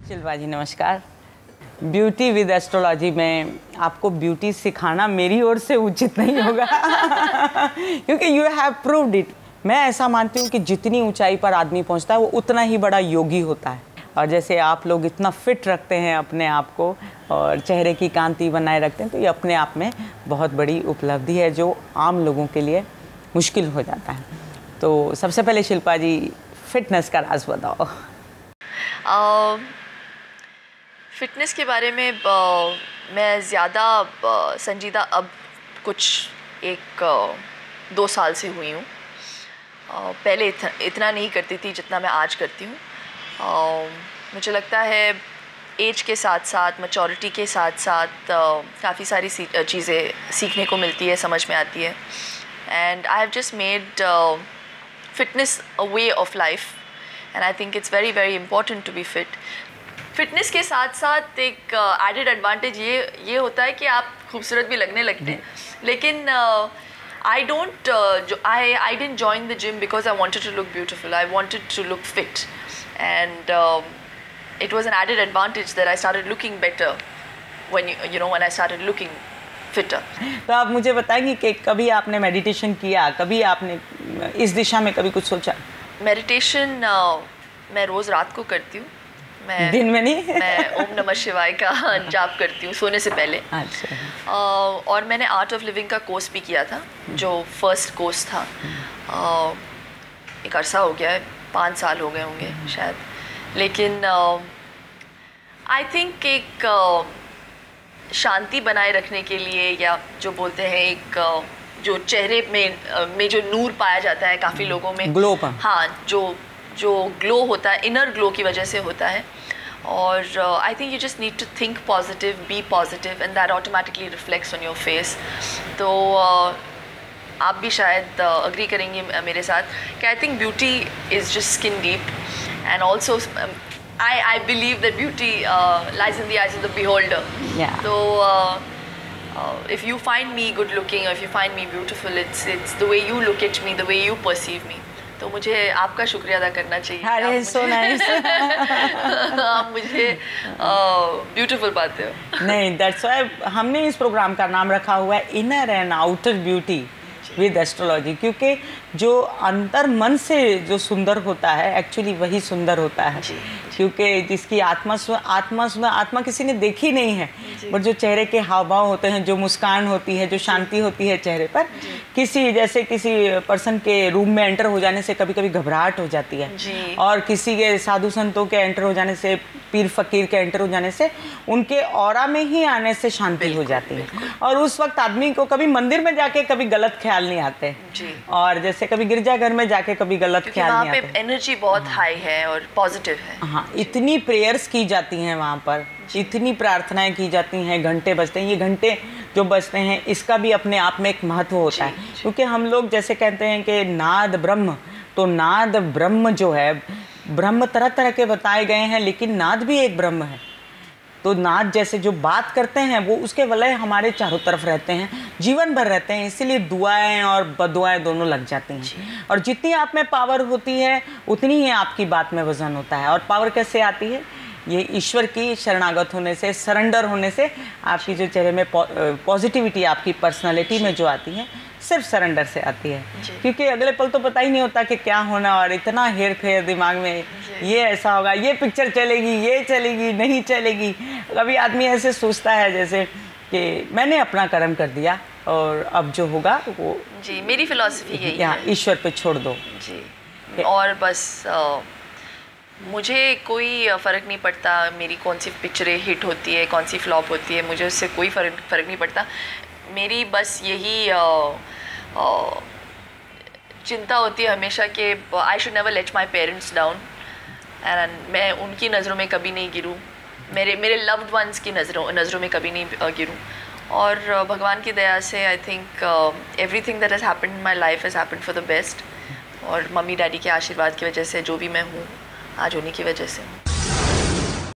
शिल्पा जी नमस्कार। Beauty with astrology में आपको ब्यूटी सिखाना मेरी ओर से उचित नहीं होगा क्योंकि यू हैव प्रूव्ड इट। मैं ऐसा मानती हूँ कि जितनी ऊंचाई पर आदमी पहुँचता है वो उतना ही बड़ा योगी होता है। और जैसे आप लोग इतना फिट रखते हैं अपने आप को और चेहरे की कांति बनाए रखते हैं, तो ये अपने आप में बहुत बड़ी उपलब्धि है जो आम लोगों के लिए मुश्किल हो जाता है। तो सबसे पहले शिल्पा जी फिटनेस का राज बताओ। फ़िटनेस के बारे में मैं ज़्यादा संजीदा अब कुछ 1-2 साल से हुई हूँ। पहले इतना नहीं करती थी जितना मैं आज करती हूँ। मुझे लगता है एज के साथ साथ, मैच्योरिटी के साथ साथ काफ़ी सारी चीज़ें सीखने को मिलती है, समझ में आती है। And I have just made fitness a way of life and I think it's very very important to be fit. Fitness के साथ साथ एक एडेड एडवांटेज ये होता है कि आप खूबसूरत भी लगने लगते हैं। लेकिन I didn't join the gym because I wanted to look beautiful. I wanted to look fit, and it was an added advantage that I started looking better when when I started looking fitter. तो आप मुझे बताएंगी कि कभी आपने meditation किया, कभी आपने इस दिशा में कभी कुछ सोचा? मेडिटेशन मैं रोज़ रात को करती हूँ। मैं दिन में नहीं? मैं ओम नमः शिवाय का जाप करती हूँ सोने से पहले। अच्छा। और मैंने आर्ट ऑफ लिविंग का कोर्स भी किया था, जो फर्स्ट कोर्स था। एक अरसा हो गया है, 5 साल हो गए होंगे शायद। लेकिन आई थिंक एक शांति बनाए रखने के लिए, या जो बोलते हैं एक जो चेहरे में जो नूर पाया जाता है काफ़ी लोगों में, ग्लो। हाँ, जो ग्लो होता है, इनर ग्लो की वजह से होता है। और I think you just need to think positive, be positive, and that automatically reflects on your face. तो आप भी शायद अग्री करेंगे मेरे साथ कि I think beauty is just skin deep, and also I believe that beauty lies in the eyes of the beholder. Yeah. So if you find me good looking, or if you find me beautiful, it's the way you look at me, the way you perceive me. तो मुझे आपका शुक्रिया अदा करना चाहिए। अरे so nice. आप मुझे ब्यूटीफुल पाते हो। नहीं, दैट्स व्हाई हमने इस प्रोग्राम का नाम रखा हुआ है inner and outer beauty with astrology, क्योंकि जो अंतर मन से जो सुंदर होता है एक्चुअली वही सुंदर होता है। क्योंकि जिसकी आत्मा किसी ने देखी नहीं है, बट जो चेहरे के हाव भाव होते हैं, जो मुस्कान होती है, जो शांति होती है चेहरे पर, जैसे किसी पर्सन के रूम में एंटर हो जाने से कभी कभी घबराहट हो जाती है, और किसी के साधु संतों के एंटर हो जाने से, पीर फकीर के एंटर हो जाने से, उनके ऑरा में ही आने से शांति हो जाती है। और उस वक्त आदमी को कभी मंदिर में जाके कभी गलत ख्याल नहीं आते, और जैसे कभी गिरजाघर में जाके कभी गलत ख्याल नहीं आते। एनर्जी बहुत हाई है और पॉजिटिव है। हाँ, इतनी प्रेयर्स की जाती हैं वहाँ पर, इतनी प्रार्थनाएं की जाती हैं, घंटे बजते हैं। ये घंटे जो बजते हैं इसका भी अपने आप में एक महत्व होता है, क्योंकि हम लोग जैसे कहते हैं कि नाद ब्रह्म, तो नाद ब्रह्म जो है, ब्रह्म तरह तरह के बताए गए हैं, लेकिन नाद भी एक ब्रह्म है। तो नाद जैसे जो बात करते हैं वो उसके वलय हमारे चारों तरफ रहते हैं, जीवन भर रहते हैं, इसीलिए दुआएं और बदुआएं दोनों लग जाती हैं। और जितनी आप में पावर होती है उतनी ही आपकी बात में वजन होता है। और पावर कैसे आती है? ये ईश्वर की शरणागत होने से, सरेंडर होने से, आपकी जो चेहरे में पॉजिटिविटी, आपकी पर्सनालिटी में जो आती है, सिर्फ सरेंडर से आती है। क्योंकि अगले पल तो पता ही नहीं होता कि क्या होना, और इतना हेर फेर दिमाग में, ये ऐसा होगा, ये पिक्चर चलेगी, ये चलेगी, नहीं चलेगी। कभी आदमी ऐसे सोचता है जैसे कि मैंने अपना कर्म कर दिया और अब जो होगा वो, जी, मेरी फिलॉसफी यही है, ईश्वर पे छोड़ दो। जी, और बस मुझे कोई फ़र्क नहीं पड़ता मेरी कौन सी पिक्चरें हिट होती है, कौन सी फ्लॉप होती है, मुझे उससे कोई फ़र्क नहीं पड़ता। मेरी बस यही चिंता होती है हमेशा कि I should never let my parents down, एंड मैं उनकी नज़रों में कभी नहीं गिरूँ, मेरे लव्ड वंस की नज़रों में कभी नहीं गिरूँ। और भगवान की दया से I think everything that has happened in my life has happened for the best, और मम्मी डैडी के आशीर्वाद की वजह से जो भी मैं हूँ आज, उन्हीं की वजह से।